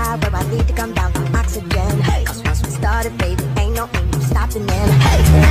high where I need to come down from oxygen. Cause once we started, baby, ain't no stopping in.